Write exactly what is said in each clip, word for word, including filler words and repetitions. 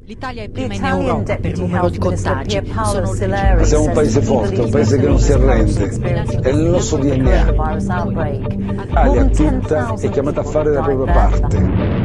L'Italia è prima in Europa per numero di contagi. Sono Ma siamo un paese forte, un paese che non si arrende. È il nostro D N A. L'Italia tutta è chiamata a fare la propria parte.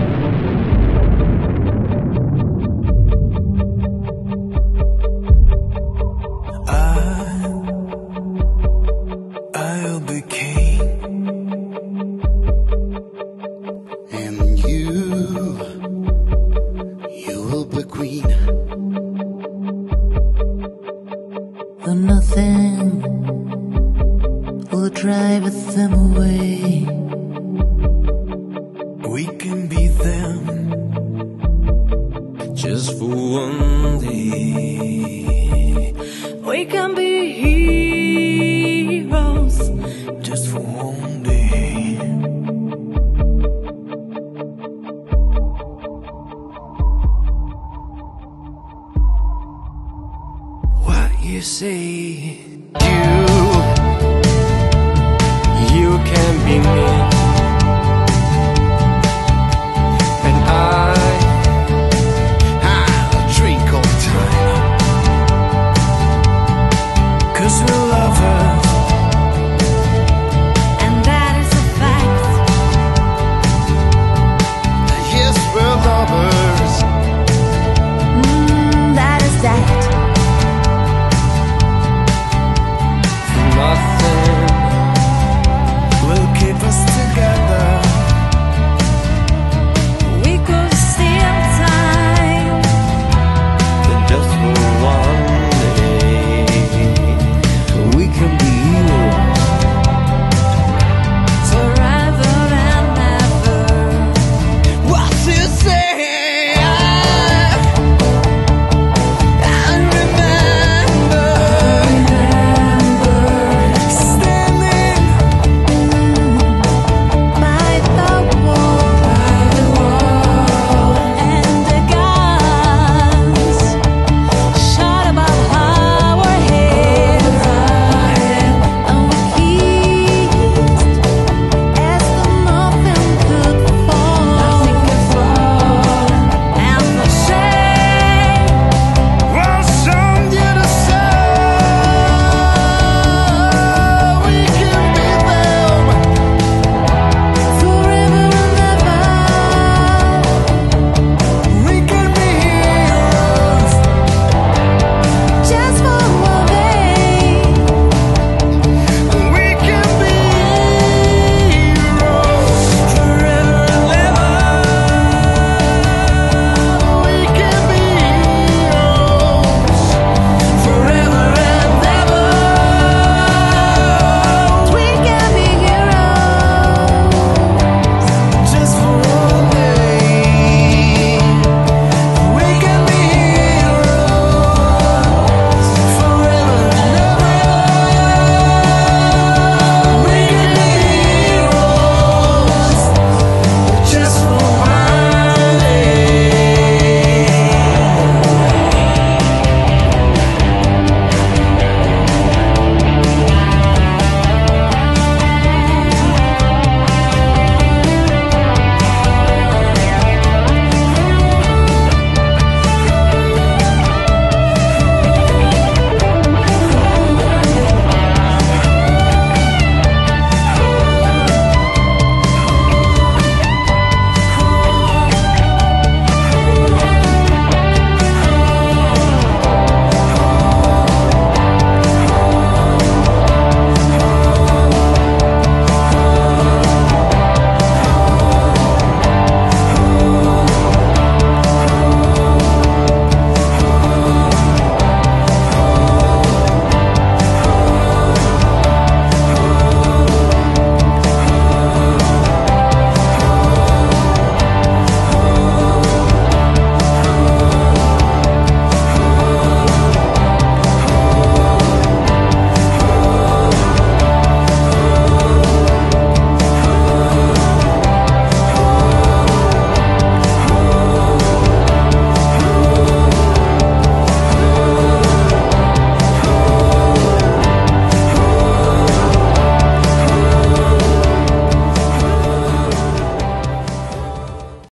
Though nothing will drive them away, we can be them just for one day. We can be heroes just for one day. What you say, you